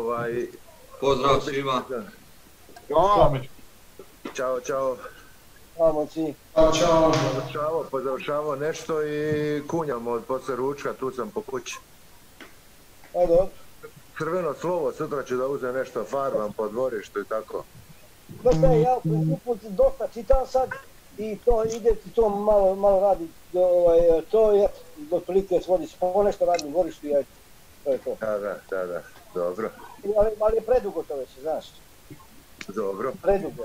Pozdrav svima. Ćao, čao. Ćao, pozavršavamo nešto i kunjamo posle ručka, tu sam po kući. Crveno slovo, sutra ću da uzem nešto, farbam po dvorištu i tako. Ja u principu dosta čitam sad i to ide, to malo radi, to je otprilike svodiš, ponešto radim u dvorištu i to je to. Da, dobro. Ali je predugo to već, znaš. Dobro. Predugo.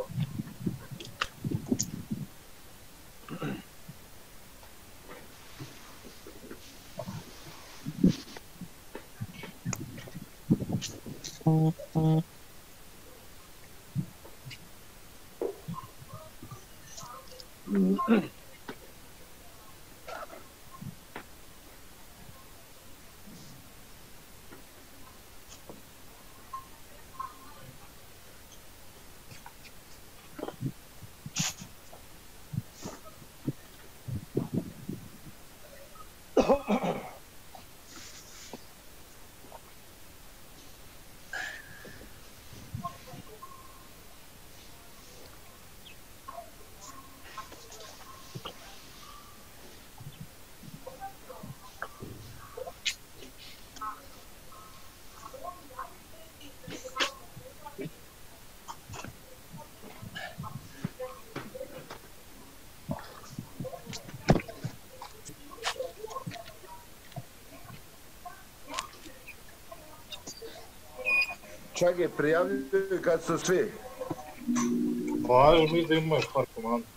Čak je prijavljuju kad su svi. Ajde, mi da imaš par komanda.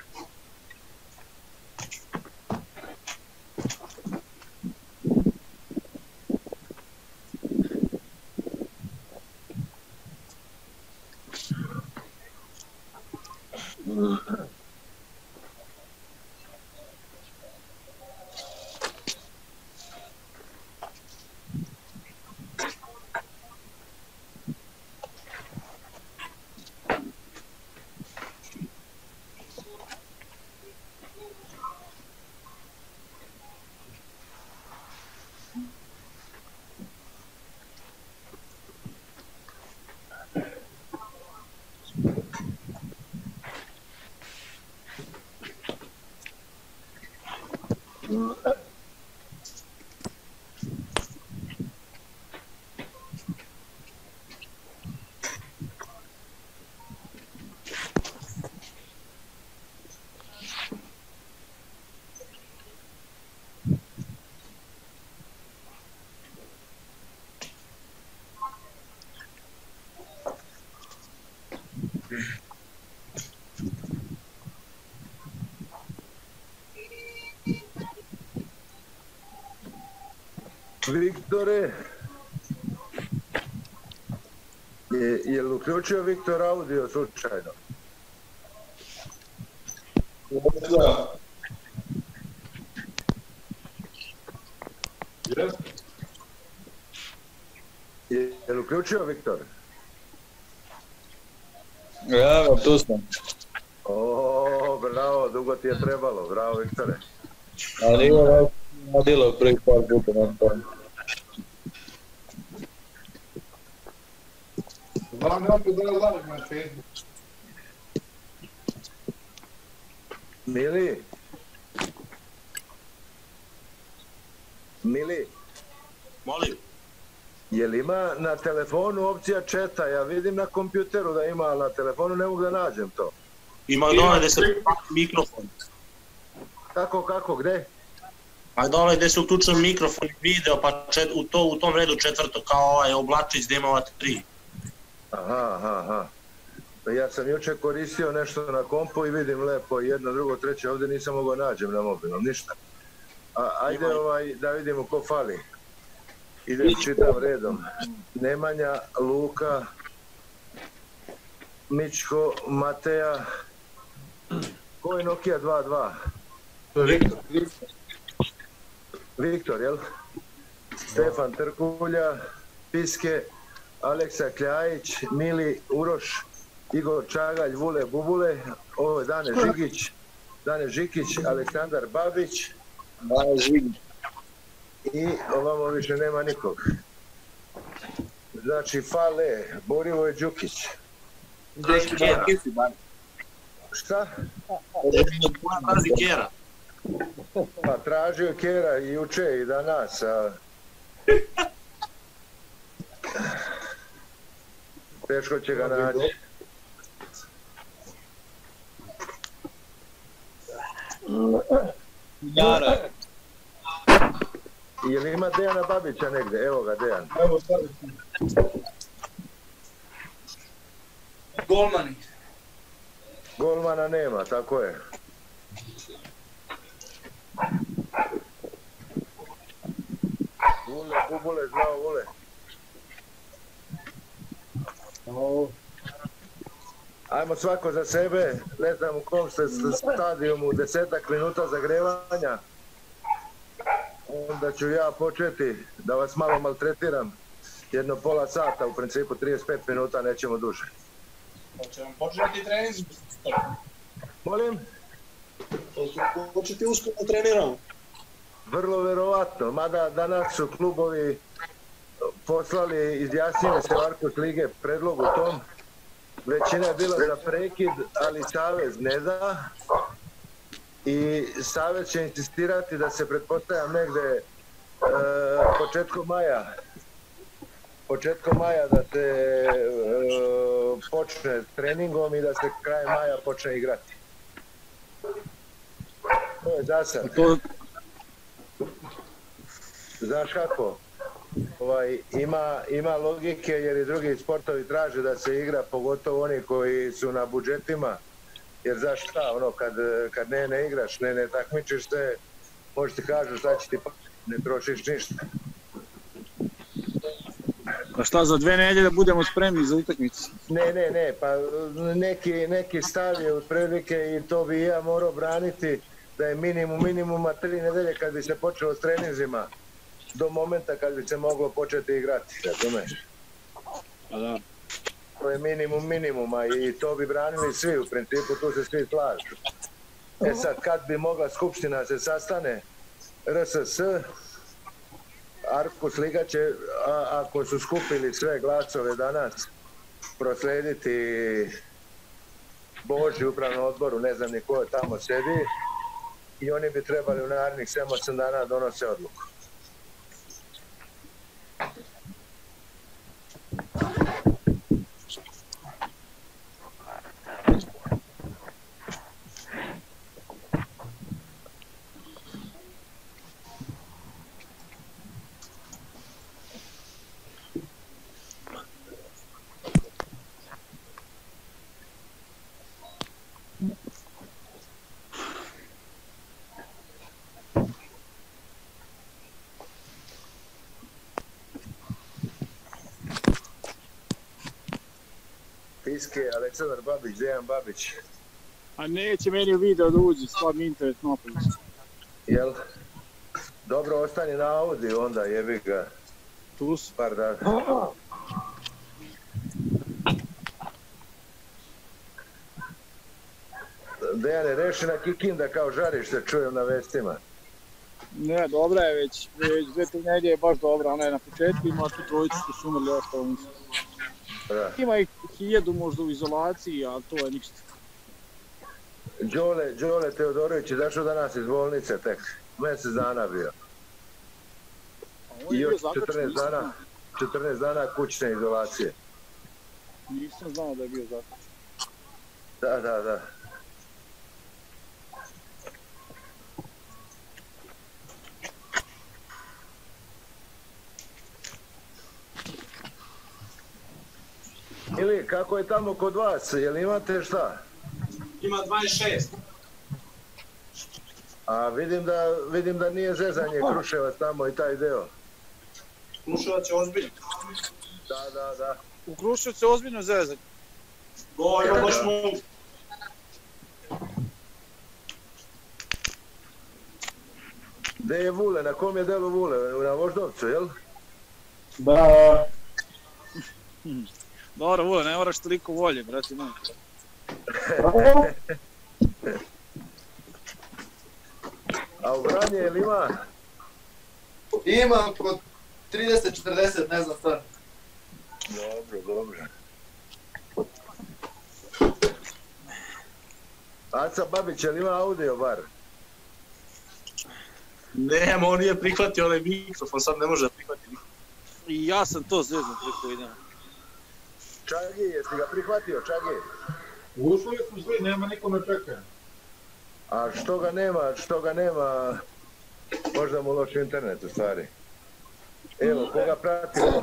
Viktore, je li uključio Viktor audio slučajno? Da. Je li uključio Viktor? Evo, tu sam. O, bravo, dugo ti je trebalo, bravo Viktore. A nije radilo prvi par puta na tom. Znam ja opet da je live na Facebook. Mili, Molim. je li ima na telefonu opcija četa? Ja vidim na kompjuteru da ima, ali na telefonu ne mogu da nađem to. Ima dole gdje se uključuje mikrofon. Kako, gde? A dole gdje se uključuje mikrofon i video, pa u tom redu četvrto, kao ovaj oblačić gdje ima ova 3. Aha. Ja sam jučer koristio nešto na kompu i vidim lepo jedno, drugo, treće, ovdje nisam mogao nađem na mobilnom, ništa. Ajde da vidimo ko fali. Idem čitam redom. Nemanja, Luka, Mičko, Mateja. Ko je Nokia 2.2? Viktor, jel? Stefan Trkulja, Piske, Aleksa Kljajić, Mili Uroš, Igor Čagalj, Vule Bubule, ovo je Dane Žikić, Aleksandar Babić. I ovamo više nema nikog. znači fale, Borivoje Đukić. Kera. Šta? Traži Kera. Pa tražio Kera i juče i danas, a... Teško će ga naći. Jara. Jel ima Dejana Babića negde? Evo ga, Dejan. Evo staviti. Golmani. Golmana nema, tako je. Vule, Bubule, znao Vule. Ajmo svako za sebe, ne znam u kom ste stadijumu, 10 minuta zagrevanja. Onda ću ja početi da vas malo maltretiram. Jedno pola sata, u principu 35 minuta, nećemo duže. Hoćemo početi trening? Molim? Hoćete uskoro da treniramo? Vrlo verovatno, mada danas su klubovi poslali, izjasnili se Varkos lige predlogu tom. Većina je bila za prekid, ali Savez ne da. I Savez će insistirati da se, pretpostavljam, negde početkom maja da se počne s treningom i da se kraj maja počne igrati. To je za sad. Znaš kako? Ima logike jer i drugi sportovi traže da se igra, pogotovo oni koji su na budžetima. Jer znaš šta, kad ne igraš, ne takmičiš se, možeš ti kažu šta će ti pa, ne trošiš ništa. Pa šta, za 2 nedjelje da budemo spremni za utakmicu? Ne, pa neki stav je otprilike i to bi ja morao braniti da je minimuma 3 nedelje kad bi se počelo s treninzima do momenta kad bi se moglo početi igrati, razumeš? Pa da. To je minimuma i to bi branili svi, u principu tu se svi slažu. E sad, kad bi mogla skupština se sastane, RSS, Arkus Liga će, ako su skupili sve glasove danas, proslediti Boži upravnom odboru, ne znam ni ko tamo sedi, i oni bi trebali u narednih 7-8 dana donose odluku. Piske, Aleksandar Babić, Dejan Babić. A neće meni u video da uđe, slab internet napravić. Jel? Dobro, ostani na audio onda, jebi ga. Tu su. Par dana. Dejane, reši na Kikinda kao žarište, čujem na vestima. Ne, dobra je već 2-3 nedjelje je baš dobra, ona je na početku, ima tu trojicu što su umrli, ostalo nisu. Da. Ima ih 1000 možda u izolaciji, ali to je ništa. Đole Teodorović je došao danas iz bolnice tek, mjesec dana bio. I još 14 dana kućne izolacije. Nisam znao da je bio zakačen. Da. Ili kako je tamo kod vas, jel imate šta? Ima 26. A vidim da nije zezanje Kruševac tamo i taj deo. Kruševac je ozbiljno. Da. U Kruševcu je ozbiljno zezanje. Baš mogu. Gde je Vule, na kom je delu Vule? Na Voždovcu, jel? Da. Dobro, Vule, ne moraš toliko volje, brati moj. A u Vranje jel ima? Ima kod 30-40, ne znam stvarno. Dobro. Aca Babić, je li ima audio bar? Nema, on nije prihvatio onaj mikrofon, sad ne može prihvatiti. I ja sam to zvezno preko idem. Čagi, jesi ga prihvatio, Čagi? Ušli smo svi, nema niko ne čeka. A što ga nema, možda mu loš internet u stvari. Evo, koga pratimo,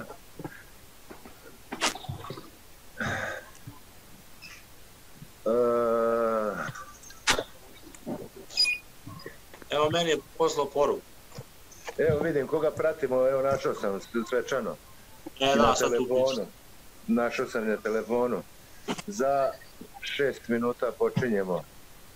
Evo, meni je poslao poruku. Evo vidim koga pratimo, evo našao sam svečano. Da, sad tu pričam. Našao sam na telefonu. Za 6 minuta počinjemo.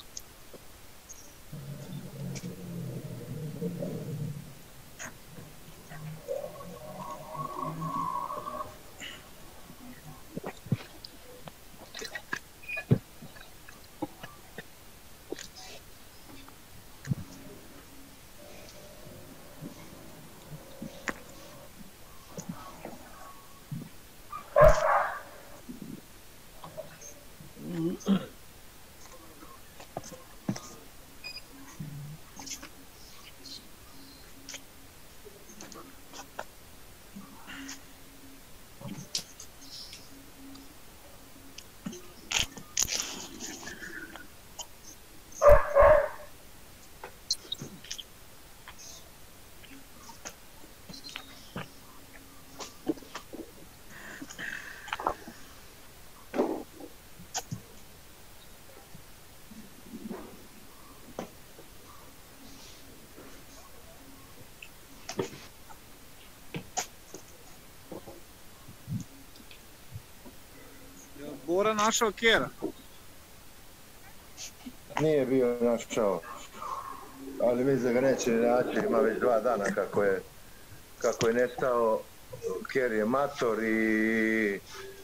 Bora našao Kera. Nije bio našao, ali mislim da ga neće naći, ima već 2 dana kako je nestao. Ker je mator i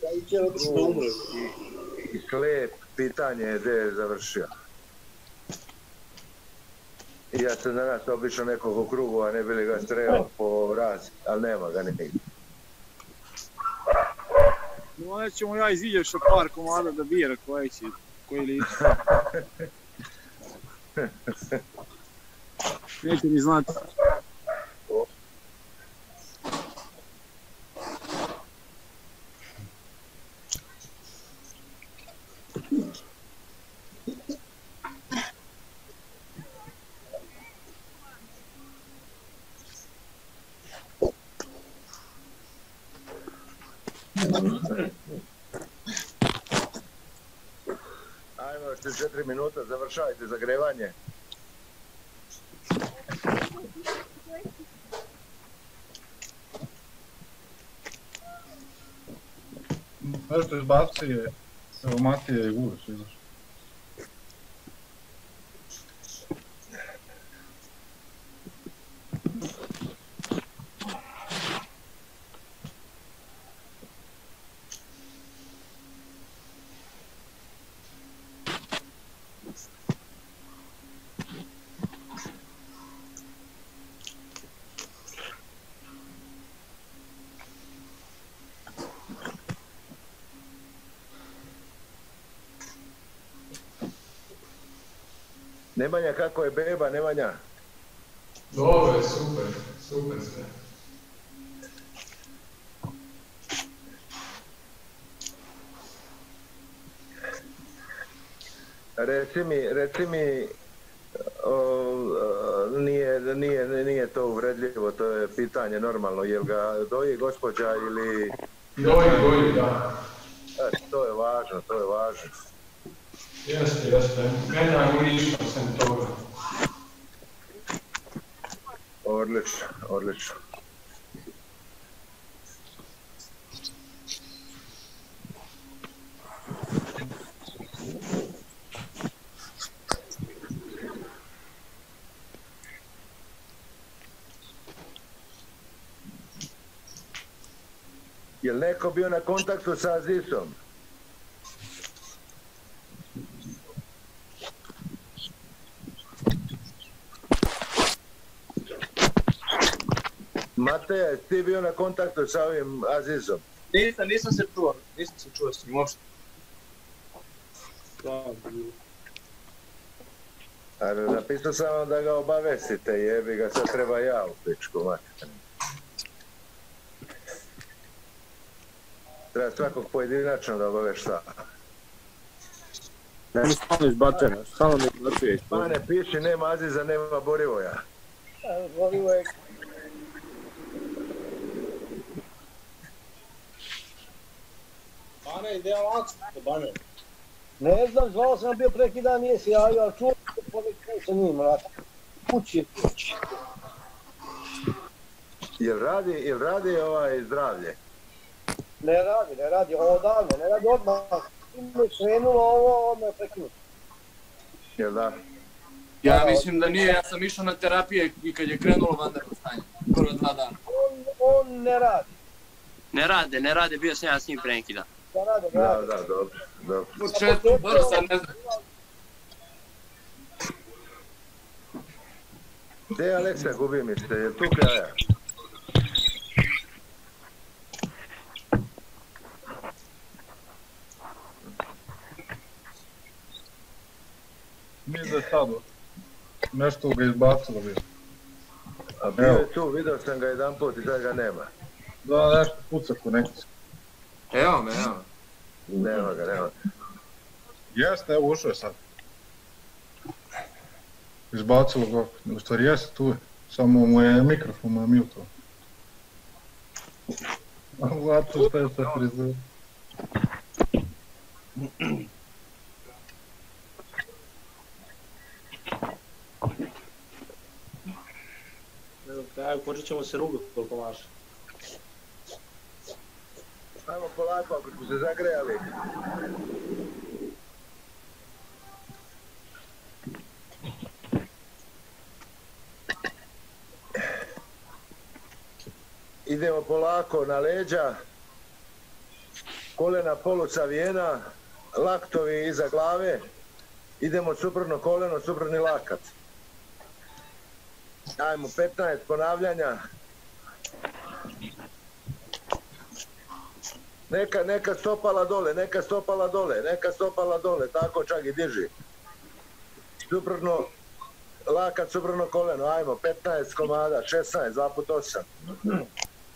slijep, pitanje je gdje je završio. Ja sam danas obišao nekog u krugu, a ne bili ga strelao po razi, ali nema ga nigdje. Onda ćemo ja iziđeš sa par komada da bira koji liči. Neće ni znati. Ajmo, još 4 minuta, završajte zagrevanje. Nešto izbaci je, evo Matija i Uroš izašao. Nemanja, kako je beba, Nemanja? Dobro je, super sve. Reci mi, nije to uvredljivo, to je pitanje normalno, jel ga doji gospođa ili... Doji, da. To je važno. Jeste. Ne dam ništa sem toga. Odlično. Jel neko bio na kontaktu sa Azisom? Mateja, ti bio na kontaktu sa ovim Azizom? Nisam se čuo s njim uopšte. Ali napisao sam vam da ga obavestite, jebi ga, sad treba ja u pičku mater. Treba svakog pojedinačno da obavešta. Ne mi stvarno izbačeno, stvarno me izbačuje. Pa ne piši, nema Aziza, nema Borivoja. Borivo je... Bane, gdje je Laco? Bane. Ne znam, zvao sam bio preki dan, nije se javio, ali čuo sam ponekaj sa njim, vrata. Kući. Jel radi zdravlje? Ne radi, odavno, ne radi odmah. Im je krenulo ovo, odmah je prekinuto. Jel da? Ja mislim da nije, ja sam išao na terapije i kad je krenulo vanredno stanje, prva 2 dana. On ne radi. Ne rade, bio sam ja s njim pre neki dan. Da, dobro. U početku, sad ne znam. Gdje je Aleksa, gubi mi se, je tu kraja? Mislim da je sad nešto ga izbacilo bio. A bio je tu, vidio sam ga jedan put i sad ga nema. Da, nešto puca ko neki. Evo me. Nema ga. Jeste, evo ušao je sad. Izbacilo ga, u stvari jeste tu je. Samo mu je mikrofon muto. Zato što je sa frizurom. Evo, počet ćemo se rugati koliko maše. Ajmo polako, ako smo se zagrejali. Idemo polako na leđa, kolena polusavijena, laktovi iza glave, idemo suprotno koleno, suprotni lakat. Ajmo 15 ponavljanja. Neka stopala dole, tako čak i diži. Suprotno lakat, suprotno koleno, ajmo 15 komada, 16, 2 put 8.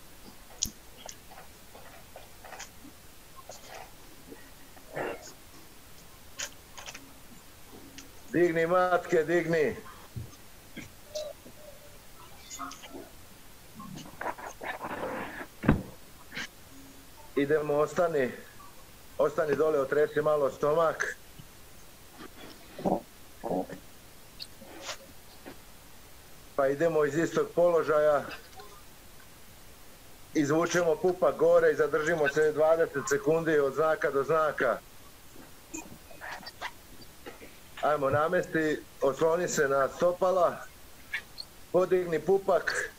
Digni matke, digni. Idemo, ostani dole, otresi malo stomak. Pa idemo iz istog položaja. Izvučemo pupak gore i zadržimo se 20 sekundi od znaka do znaka. Ajmo, namesti, osloni se na stopala, podigni pupak,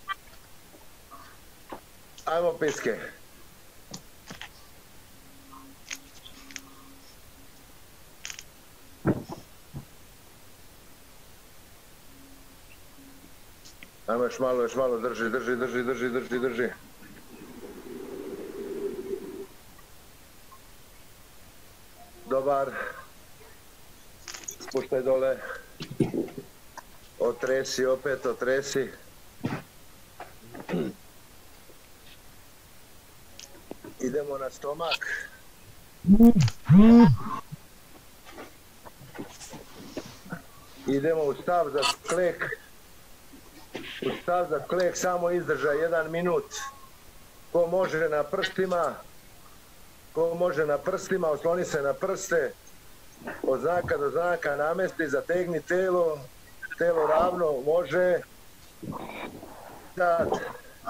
ajmo piske. Ajmo još malo, drži. Dobar. Spuštaj dole, otresi, opet otresi. Idemo na stomak. Idemo u stav za sklek. U stav za sklek samo izdržaj 1 minut. Ko može na prstima, osloni se na prste. Od znaka do znaka namesti, zategni telo ravno, može. Sad.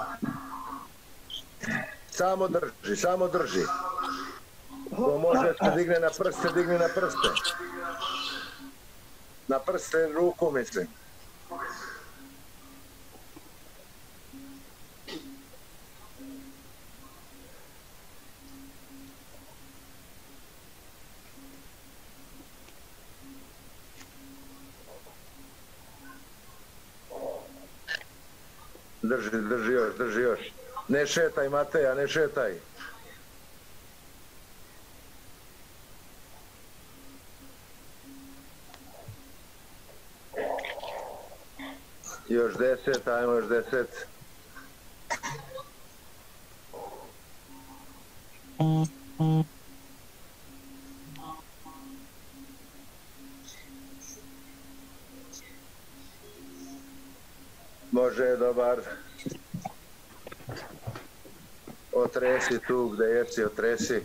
Samo drži. Ko može se digne na prste, digni na prste. Na prste ruku mislim. Drži još. Ne šetaj, Mateja, ne šetaj. Još 10, ajmo još 10. Može, dobar. Otresi tu gde jesi, otresi.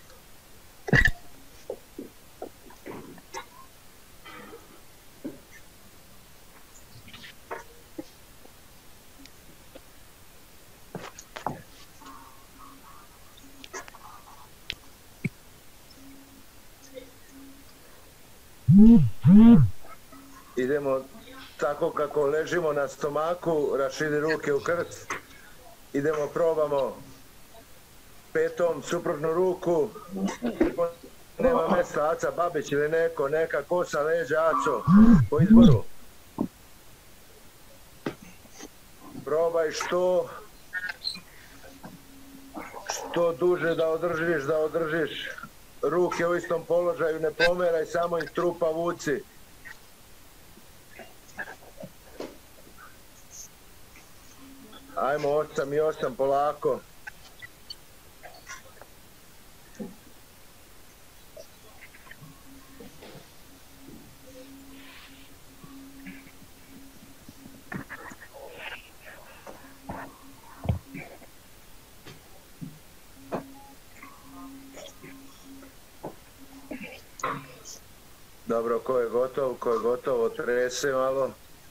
Idemo tako kako ležimo na stomaku, raširi ruke u krst. Idemo, probamo petom suprotnu ruku. Nema mesta, Aca Babić ili neko, neka kosa leđa, Aco, po izboru. Probaj što duže da održiš ruke u istom položaju, ne pomeraj, samo ih trupa vuci. Ajmo 8 i 8 polako. Dobro, ko je gotovo, trese malo.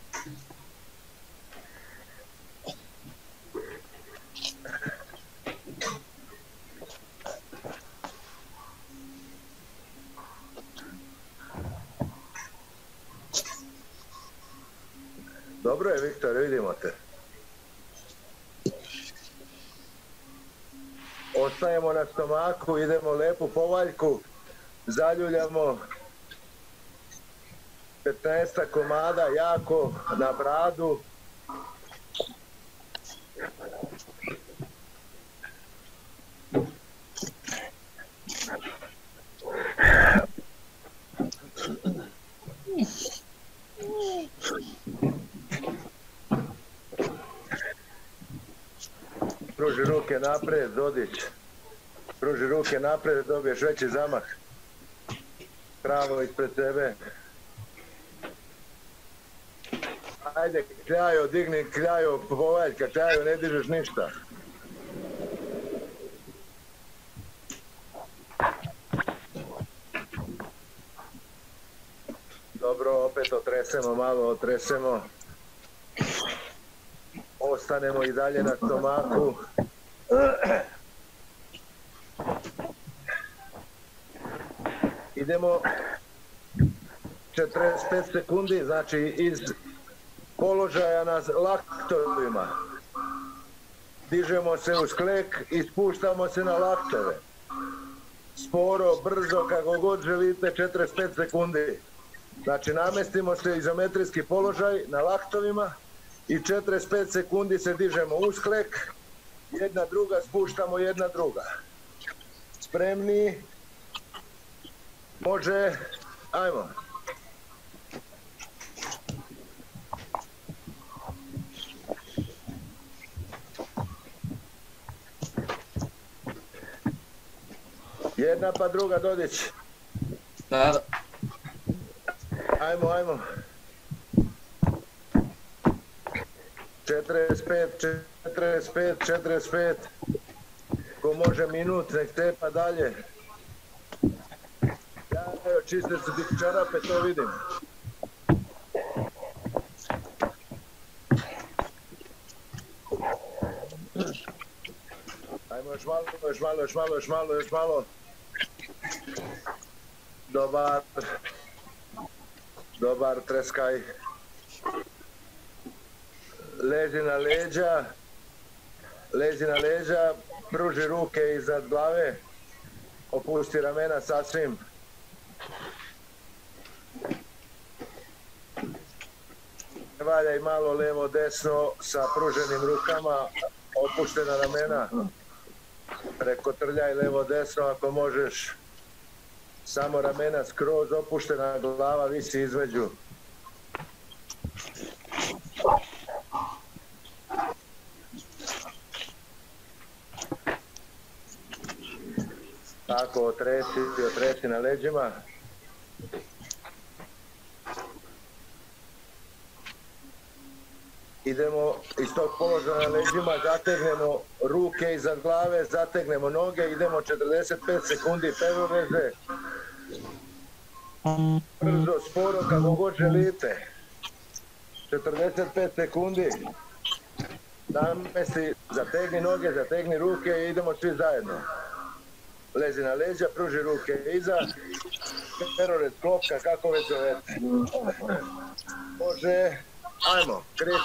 Dobro je, Viktor, vidimo te. Ostajemo na stomaku, idemo lepu povaljku, zaljuljamo 15 komada jako na bradu. Pruži ruke napred, Dodić. Pruži ruke napred, dobiješ veći zamah. Pravo ispred sebe. Ajde, Kljajo, digni Kljajo, povaljka, Kljajo, ne dižeš ništa. Dobro, opet otresemo, malo otresemo. Ostanemo i dalje na stomaku. Idemo 45 sekundi, znači iz položaja na laktovima. Dižemo se u sklek i spuštamo se na laktove. Sporo, brzo, kako god želite, 45 sekundi. Znači namestimo se izometrijski položaj na laktovima i 45 sekundi se dižemo u sklek, jedna druga, spuštamo jedna druga. Spremni? Može? Ajmo. Jedna pa druga, Dodić. Da. Ajmo, ajmo. 45, 45, 45. Ko može minut, nek tepa dalje. Ja, evo, čiste su ti čarape, to vidim. Ajmo još malo, još malo, još malo, još malo, još malo. Dobar. Dobar, treskaj. Leži na leđa. Leži na leđa, pruži ruke iznad glave. Opusti ramena sasvim. Valjaj malo levo desno sa pruženim rukama, opuštena ramena. Preko trljaj levo desno ako možeš. Samo ramena skroz opuštena, glava visi između. Tako, otresi na leđima. Idemo iz tog položaja na leđima, zategnemo ruke iza glave, zategnemo noge, idemo 45 sekundi peroreze. Brzo, sporo, kako god želite. 45 sekundi. Namesti, zategni noge, zategni ruke i idemo svi zajedno. Lezi na leđa, pruži ruke iza. Perorez, klopka, kako već zovete. Može. Ajmo, kreći.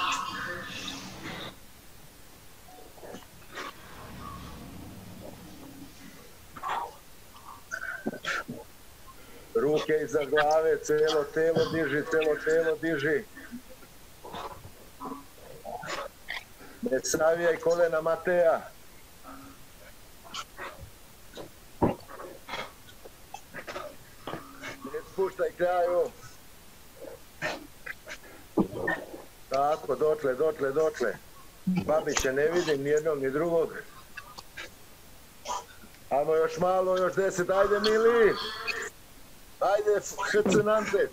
Ruke iza glave, celo telo diži. Ne savijaj kolena Mateja. Ne spuštaj kraju. Tako, dotle. Babiće ne vidim, ni jednog ni drugog. Ajmo još malo, još 10, ajde Mili! Ajde, Hrcenantec!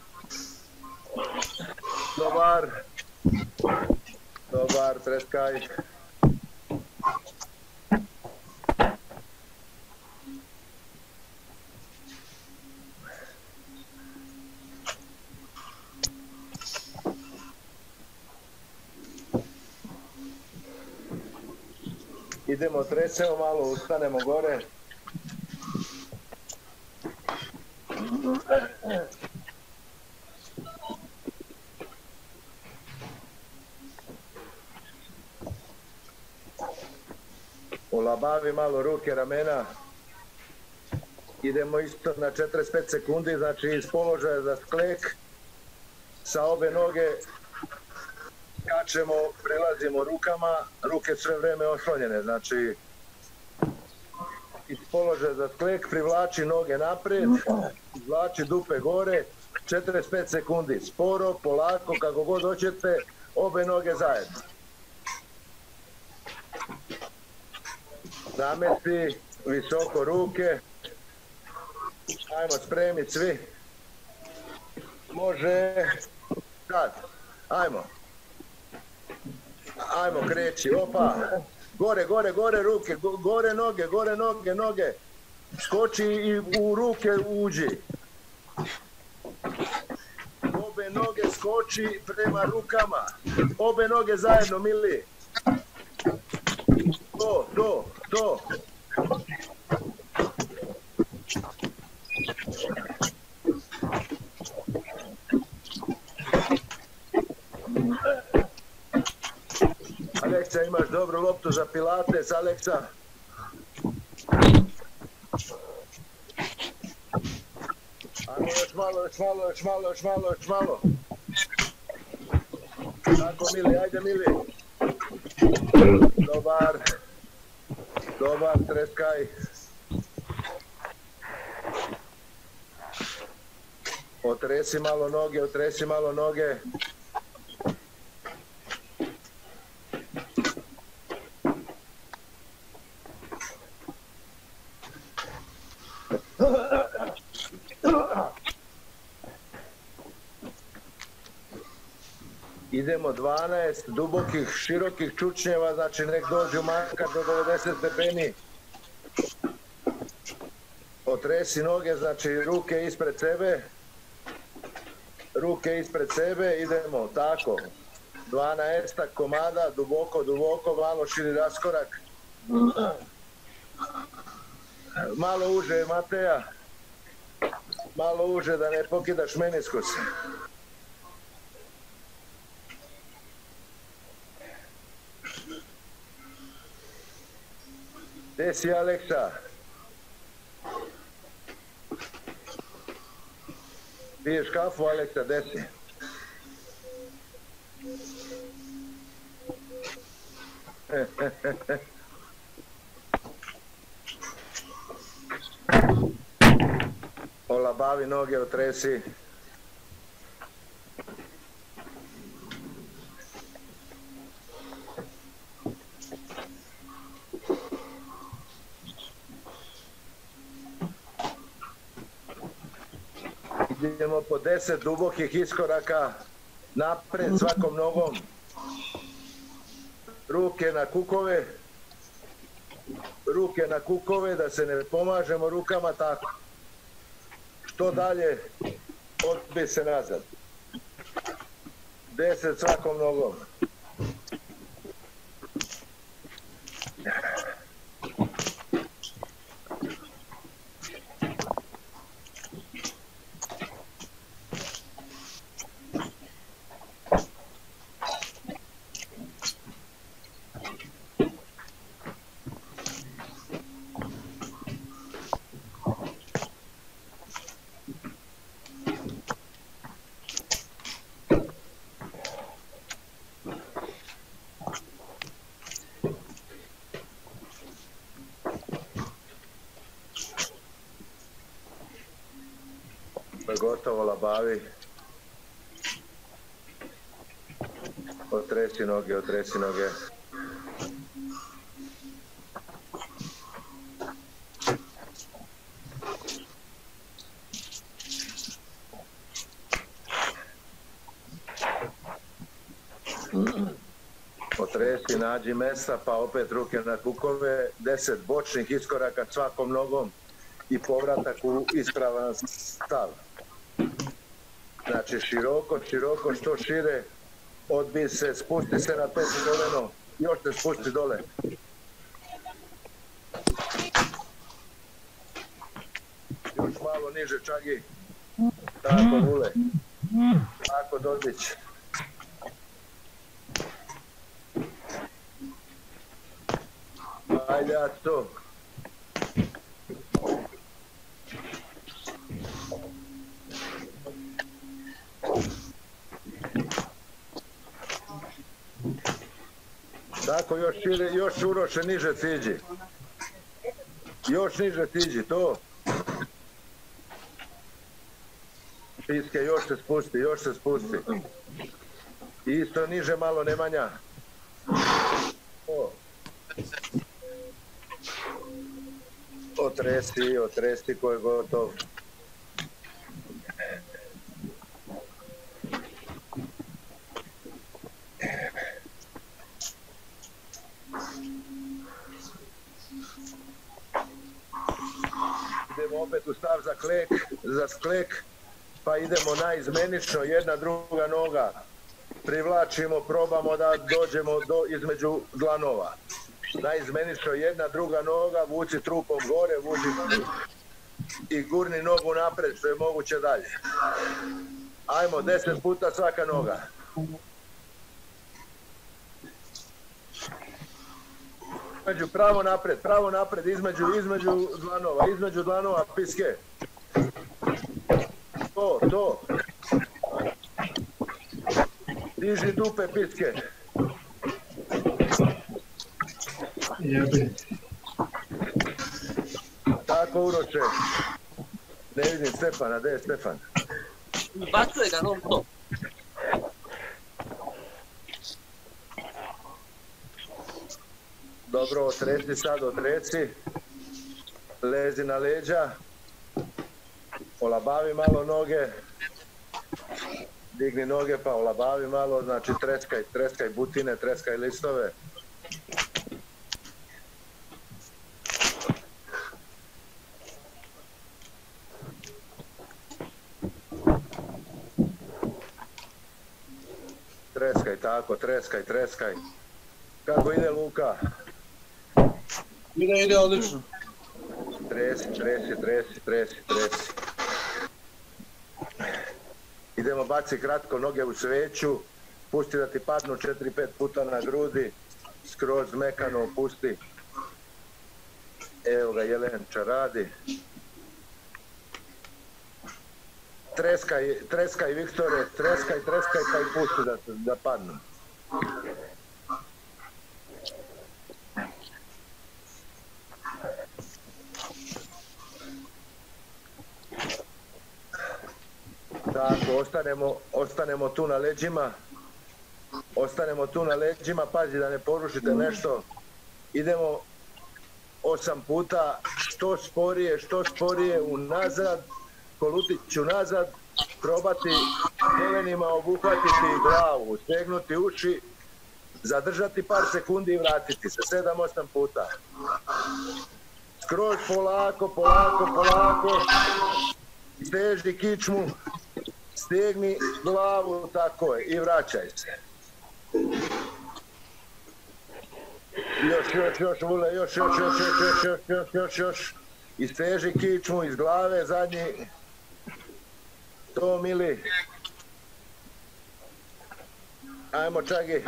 Dobar, treskaj. Idemo, tresemo malo, ustanemo gore. Olabavi malo ruke, ramena. Idemo isto na 45 sekundi, znači iz položaja za sklek. Sa obe noge skačemo, prelazimo rukama, ruke sve vreme oslonjene, znači iz položaja za sklek, privlači noge naprijed, izvlači dupe gore, 45 sekundi, sporo, polako, kako god hoćete, obe noge zajedno. Namesti, visoko ruke, ajmo spremiti svi, može, sad, ajmo. Ajmo, kreći, opa, gore ruke, gore noge, skoči i u ruke uđi. Obe noge skoči prema rukama, obe noge zajedno, Mili. To. Aleksa, imaš dobru loptu za pilates, Aleksa. Ajmo još malo. Tako, Mili, ajde, Mili. Dobar, treskaj. Otresi malo noge. Idemo 12 dubokih, širokih čučnjeva, znači nek dođu makar do 90 stepeni. Otresi noge, znači ruke ispred sebe, idemo tako. 12 komada, duboko, malo širi raskorak. Malo uže, Mateja. Malo uže da ne pokidaš meniskus. Gdje si, Aleksa? Piješ kafu, Aleksa, gdje si? Olabavi noge, otresi. Idemo po 10 dubokih iskoraka napred svakom nogom. Ruke na kukove, da se ne pomažemo rukama tako. Što dalje, odbij se nazad. 10 svakom nogom. Gotovo, labavi. Otresi noge. Otresi, nađi mesta, pa opet ruke na kukove, 10 bočnih iskoraka svakom nogom i povratak u ispravan stav. Znači široko, što šire, odbij se, spusti se na to koleno, još te spusti dole. Još malo niže čagi, tako ule, tako dodić. Ajde, ja to. Tako, još šire, još Uroše, niže siđi. Još niže siđi, to. Piske, još se spusti. Isto niže malo, Nemanja. Otresi ko je gotov. Idemo opet u stav za sklek, pa idemo naizmenično, jedna druga noga. Privlačimo, probamo da dođemo između dlanova. Naizmenično, jedna druga noga, vuci trupom gore, vuci i gurni nogu napred što je moguće dalje. Ajmo, 10 puta svaka noga. Pravo napred, između dlanova, piske. To. Diži dupe, piske. Tako, Uroče. Ne vidim Stefana, gdje je Stefan? Bacuje ga non stop. Dobro, otreci. Lezi na leđa. Olabavi malo noge. Digni noge pa olabavi malo, znači treskaj butine, treskaj listove. Treskaj tako, treskaj. Kako ide Luka? Ide odlično. Tresi. Idemo baci kratko noge u sveću, pusti da ti padnu 4-5 puta na grudi, skroz mekano pusti. Evo ga, Jelenča radi. Treskaj Viktore, treskaj pa i pusti da padnu. Tako, ostanemo tu na leđima, pazi da ne porušite nešto. Idemo 8 puta, što sporije unazad, kolutić unazad, probati kolenima obuhvatiti glavu, stegnuti uši, zadržati par sekundi i vratiti se 7-8 puta. Skroz polako, steži kičmu, stegni glavu, tako je, i vraćaj se. Još, Vule, još. Isteži kičmu iz glave, zadnji. To, mili. Ajmo, Čagi.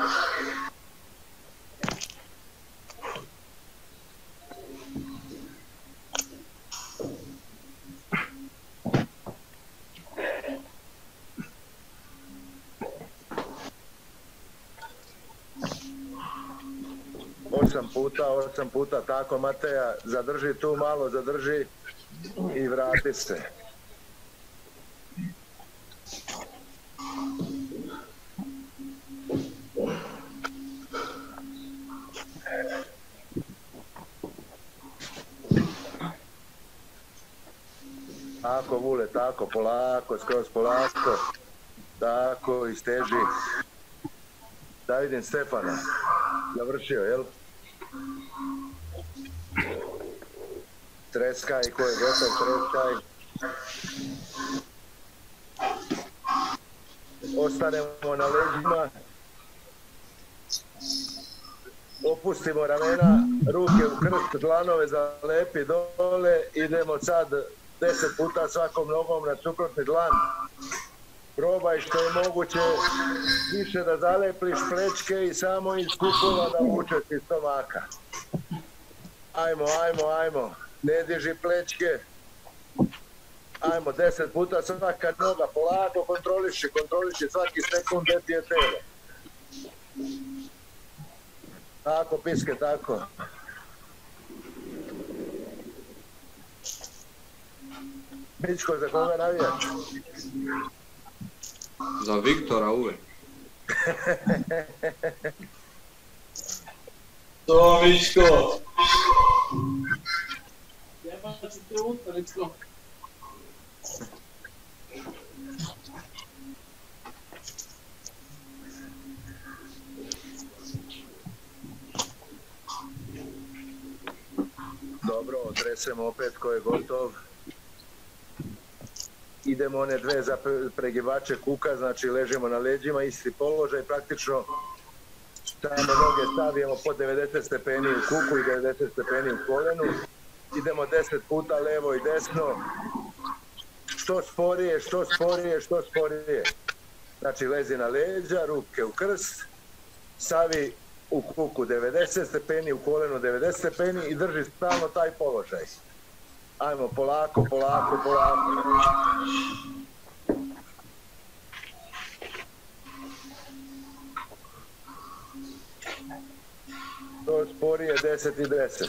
Osam puta, tako Mateja, zadrži tu malo, zadrži i vrati se. Tako, Vule, tako, polako, skroz polako, tako, isteži. Da vidim Stefana, završio, jel? Treskaj, ko je gotov, treskaj. Ostanemo na leđima. Opustimo ramena, ruke u krst, dlanove zalepi dole. Idemo sad 10 puta svakom nogom na suprotni dlan. Probaj što je moguće više da zalepliš plečke i samo iz kupova da vučeš iz stomaka. Ajmo. Ne diži plečke. Ajmo, 10 puta svaka noga, polako kontroliši svaki sekund gdje ti je telo. Tako, piske, tako. Mičko, za koga navijaš? Za Viktora uvek. To, Mičko! Jebaći te utoričko. Dobro, otresemo opet ko je gotov. Idemo one dve za pregivače kuka, znači ležimo na leđima, isti položaj, praktično samo noge stavljamo po 90 stepeni u kuku i 90 stepeni u kolenu. Idemo 10 puta levo i desno, što sporije. Znači lezi na leđa, ruke u krst, stavi u kuku 90 stepeni, u kolenu 90 stepeni i drži stalno taj položaj. Ajmo, polako. To sporije 10 i 10.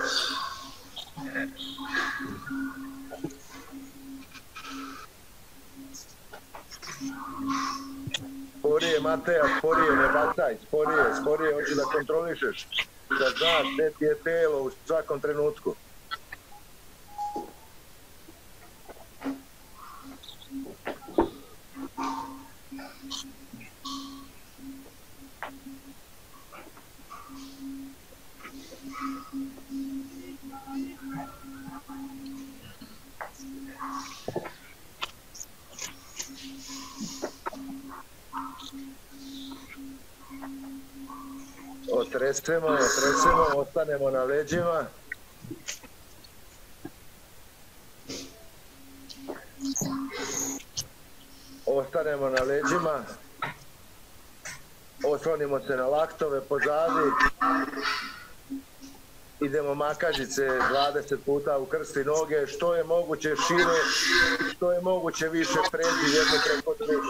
Sporije, Mateja, sporije, ne bacaj, sporije, hoću da kontrolišeš, da znaš gdje ti je telo u svakom trenutku. Otresemo, ostanemo na leđima. Oslonimo se na laktove pozadi. Idemo makažice 20 puta u krsti noge, što je moguće šire, što je moguće više pređi jedno preko druge.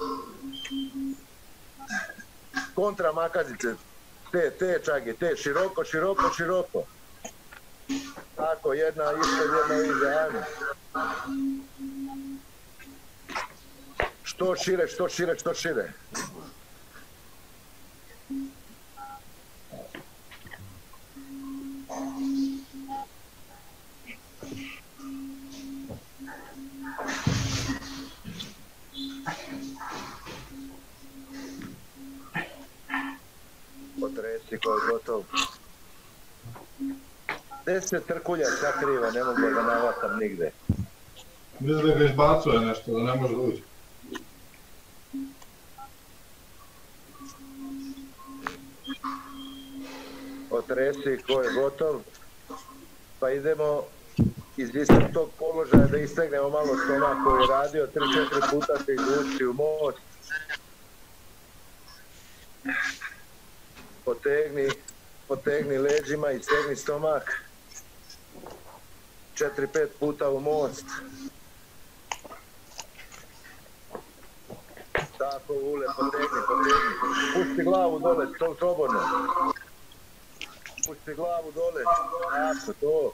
Kontra makažice. Te Čagi, široko. Tako, jedna ispod, jedna iza, ajmo. Što šire. Gde se trkulja sakriva, ne mogu da navatam nigde. Mislim da ga izbacuje nešto, da ne može da uđe. Otresi ko je gotov, pa idemo iz istog tog položaja da istegnemo malo stomak koji je radio, 3-4 puta se izvuči u most. Potegni leđima i stegni stomak. 4-5 puta u most. Tako, Ule, potegni. Pusti glavu dole, slobodno. Pusti glavu dole. Tako, to.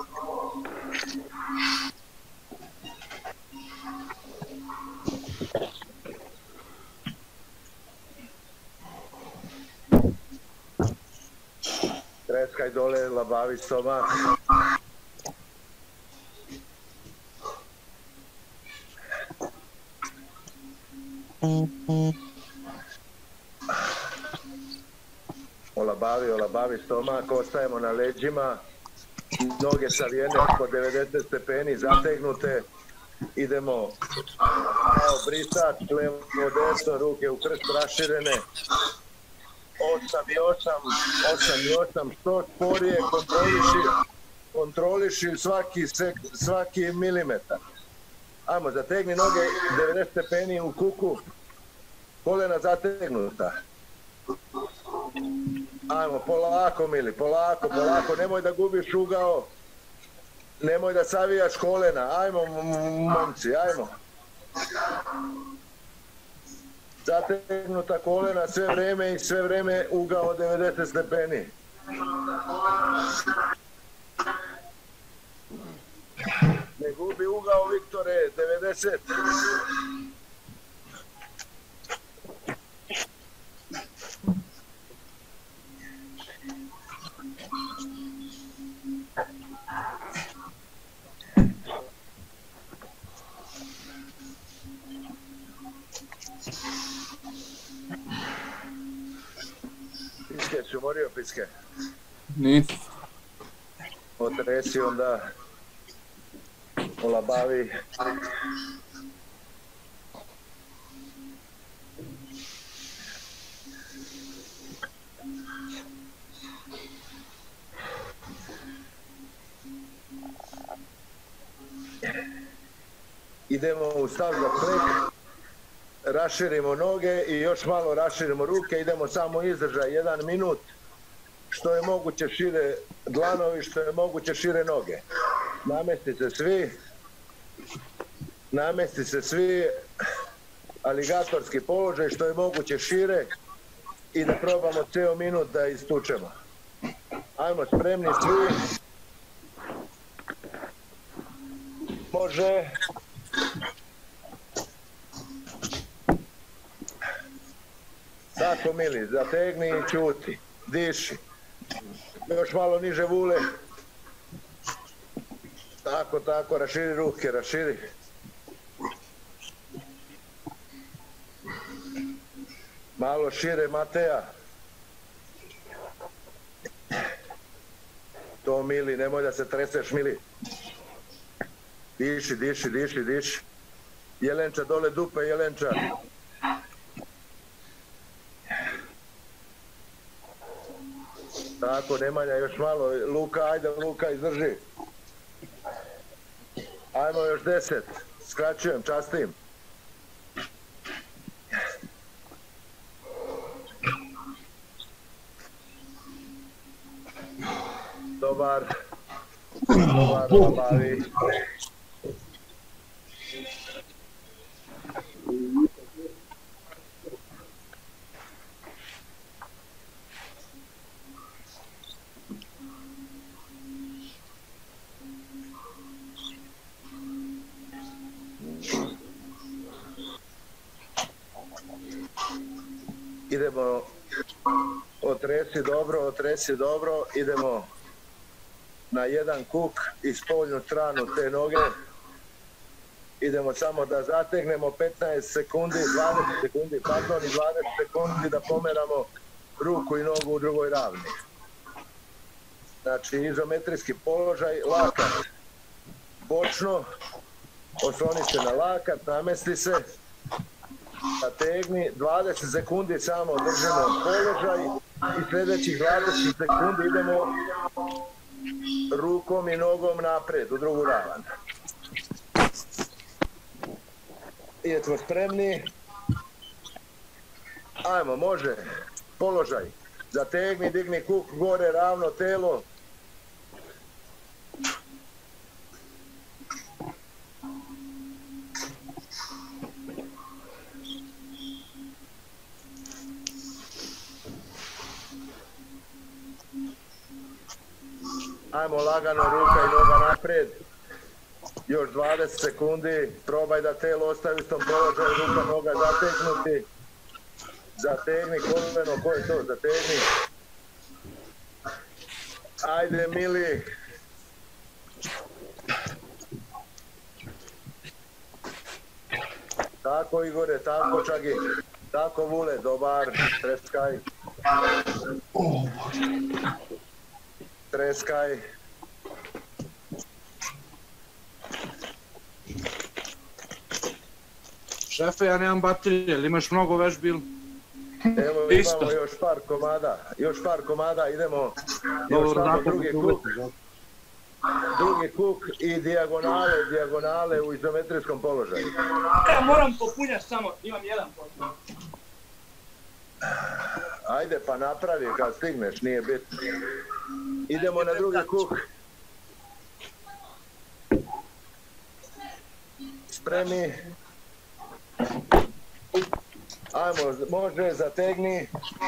Treskaj dole, labavi stomak. Olabavi stomak, ostajemo na leđima, noge savijene po 90 stepeni, zategnute, idemo kao brisač, levo desno, ruke u krst raširene, 8 i 8, što sporije, kontroliši svaki milimetar. Ajmo, zategni noge 90 stepeni u kuku, kolena zategnuta. Ajmo, polako mili, polako, nemoj da gubiš ugao, nemoj da savijaš kolena, ajmo momci, ajmo. Zategnuta kolena sve vreme ugao 90 stepeni. Ne gubi ugao, Viktore, 90. Piske, si umorio piske? Nisam. Otresi onda, olabavi. Idemo u stav za plek, raširimo noge i još malo raširimo ruke, idemo samo izdržaj 1 minut, što je moguće šire dlanovi, što je moguće šire noge. Namesti se svi, aligatorski položaj, što je moguće šire i da probamo ceo minut da istučemo. Ajmo, spremni svi. Može. Tako mili, zategni i čuti, diši. Još malo niže vule. Tako, raširi ruke, raširi. Malo šire, Mateja. To mili, nemoj da se treseš mili. Diši. Jelenča, dole dupe, Jelenča. Tako, Nemanja, još malo. Luka, ajde, Luka, izdrži. Ajmo još 10. Skraćujem, častim. Dobar, bavi. Idemo, otresi dobro, idemo na jedan kuk i spoljnu stranu te noge. Idemo samo da zategnemo 15 sekundi, 20 sekundi da pomeramo ruku i nogu u drugoj ravni. Znači izometrijski položaj, lakat bočno, osloni se na lakat, namesti se, nategni, 20 sekundi samo držimo položaj i sljedećih 20 sekundi idemo rukom i nogom naprijed u drugu ravan. Jesmo spremni? Ajmo, može. Položaj. Zategni, digni kuk gore, ravno telo. Ajmo lagano, ruka i noga naprijed. Još 20 sekundi. Probaj da telo ostavi u tom položaju, ruka, noga zategnuti. Zategni koleno, ko je to? Zategni. Ajde, mili. Tako, Igore, tako, Čagi. Tako, Vule, dobar. Treskaj. Treskaj. Šefe, ja nemam baterije, ali imaš mnogo vežbi ili? Evo imamo još par komada, idemo još samo drugi kuk i dijagonale u izometrijskom položaju. Ja moram popunjati samo, imam 1%. Ajde pa napravi kad stigneš, nije bitno. Idemo na drugi kuk. Spremni. Ajmo, može, zategni.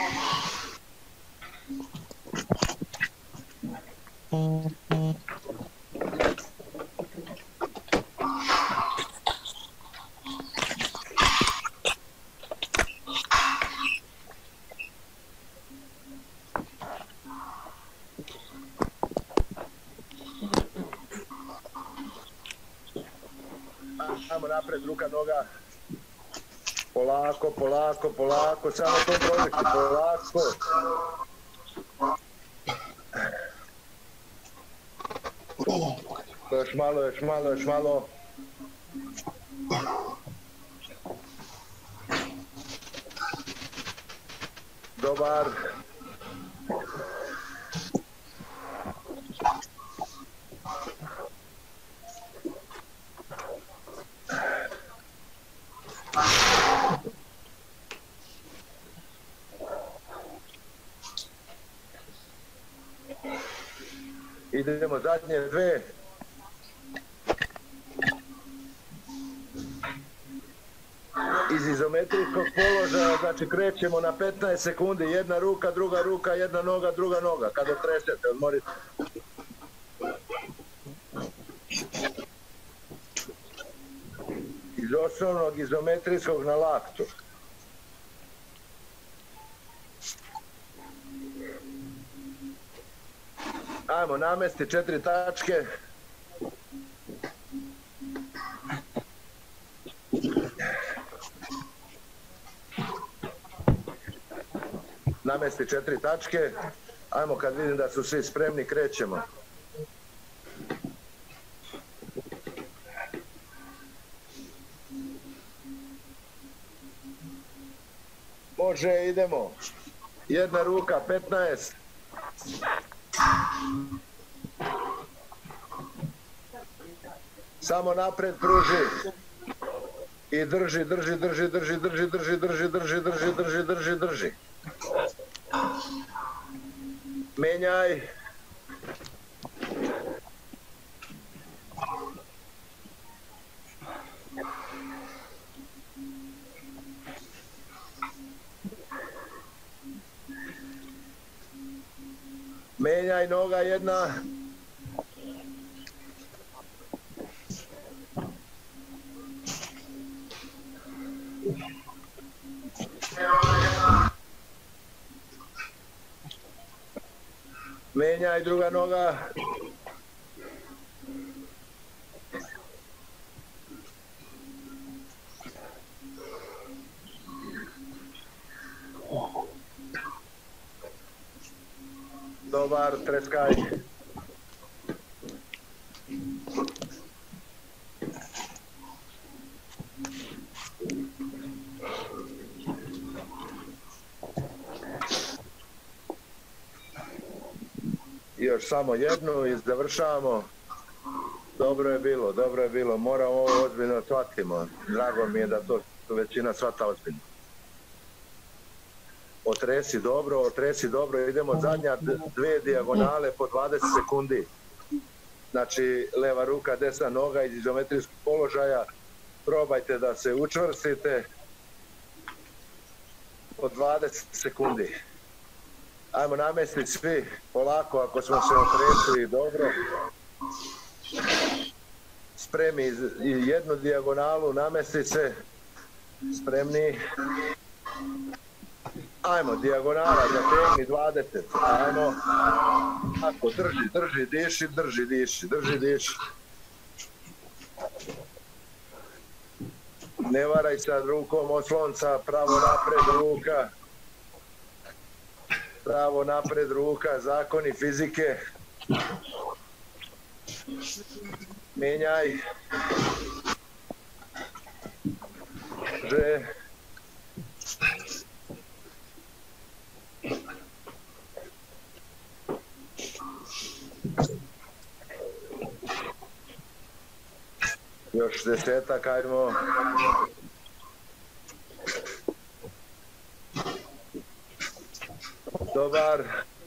Ajmo napred, ruka, noga. Polako, samo kontrolišti, polako. Još malo. Dobar. Idemo zadnje dve. Iz izometrijskog položaja, znači krećemo na 15 sekundi, jedna ruka, druga ruka, jedna noga, druga noga. Kada tresete, odmorite. Iz osnovnog izometrijskog na laktu. Ajmo namesti 4 tačke. Namesti 4 tačke. Ajmo kad vidim da su svi spremni, krećemo. Može, idemo. Jedna ruka, 15. Samo napred pruži. I drži. Menjaj. Menjaj, noga jedna. Menjaj, druga noga. Dobar, treskaj. Još samo jednu i završavamo. Dobro je bilo, moramo ovo ozbiljno shvatimo. Drago mi je da to većina shvata ozbiljno. Otresi dobro, idemo zadnja dve dijagonale po 20 sekundi. Znači, leva ruka, desna noga iz izometrijskog položaja. Probajte da se učvrstite po 20 sekundi. Ajmo namestiti svi polako, ako smo se otresli dobro. Spremi jednu dijagonalu, namesti se. Spremni. Ajmo, dijagonala, zategni 20. Ajmo. Tako, drži, diši. Ne varaj sad rukom oslonca, pravo napred ruka, zakoni fizike. Menjaj. Još 10, ajmo. Dobar,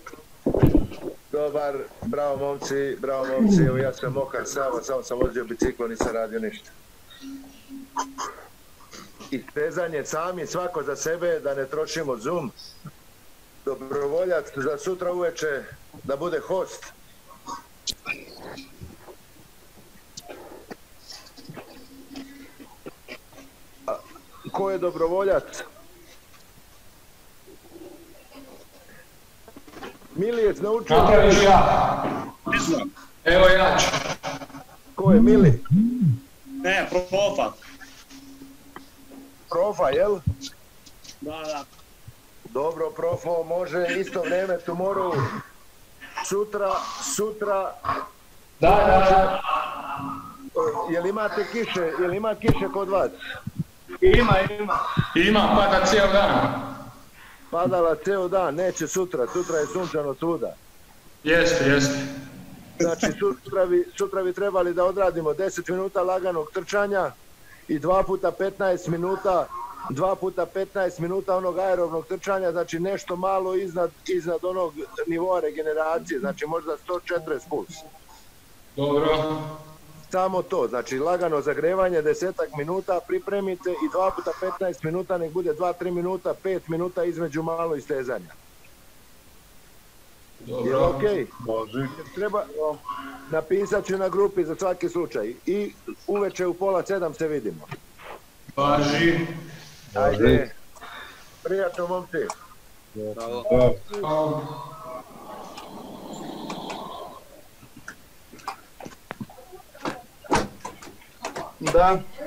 bravo momci, evo ja sam mokar samo sam vozio biciklo, nisam radio ništa. I stezanje sami, svako za sebe, da ne trošimo Zoom. Dobrovoljac za sutra uveče da bude host. Ko je dobrovoljac? Milijec naučio... Napraviš ja. Evo ja ću. Ko je Mili? Ne, Profa. Profa, jel? Da. Dobro, Profo, može isto vrijeme, tomorrow. Sutra... Da. Jel ima kiše kod vas? Ima, pada cijel dan. Padala cijel dan, neće sutra je sunčano svuda. Jeste. Znači sutra bi trebali da odradimo 10 minuta laganog trčanja i 2 puta 15 minuta onog aerobnog trčanja, znači nešto malo iznad onog nivoa regeneracije, znači možda 140 puls. Dobro. Samo to, znači lagano zagrevanje, 10 minuta pripremite i 2 puta 15 minuta, nek bude 2-3 minuta, 5 minuta između malo istezanja. Dobro. Je okej? Treba, napisat ću na grupi za svaki slučaj i uveče u 6:30 se vidimo. Važi. Ajde. Prijatno, momci. Bravo. Da.